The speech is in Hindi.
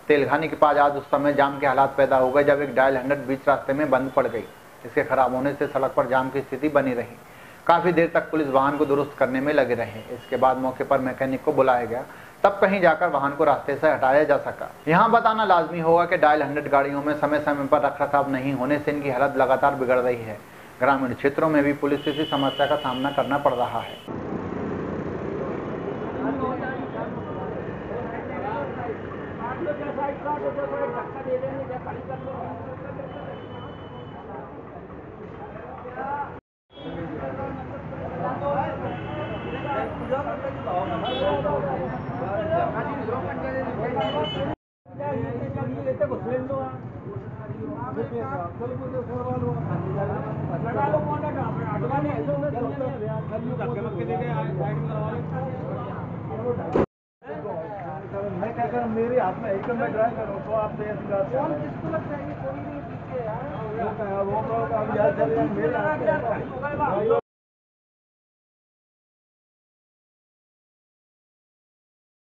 तेलघानी के पास आज उस समय जाम के हालात पैदा हो गए जब एक डायल 100 बीच रास्ते में बंद पड़ गई। इसके खराब होने से सड़क पर जाम की स्थिति बनी रही। काफी देर तक पुलिस वाहन को दुरुस्त करने में लगे रहे। इसके बाद मौके पर मैकेनिक को बुलाया गया, तब कहीं जाकर वाहन को रास्ते से हटाया जा सका। यहाँ बताना लाजमी होगा कि डायल 100 गाड़ियों में समय समय पर रखरखाव नहीं होने से इनकी हालत लगातार बिगड़ रही है। ग्रामीण क्षेत्रों में भी पुलिस इसी समस्या का सामना करना पड़ रहा है। मैं क्या करूँ, मेरे हाथ में एक मैं ड्राइव करूँ तो आप किसको लगता है कि कोई नहीं पीछे यार वो याद चल मेरे हाथ में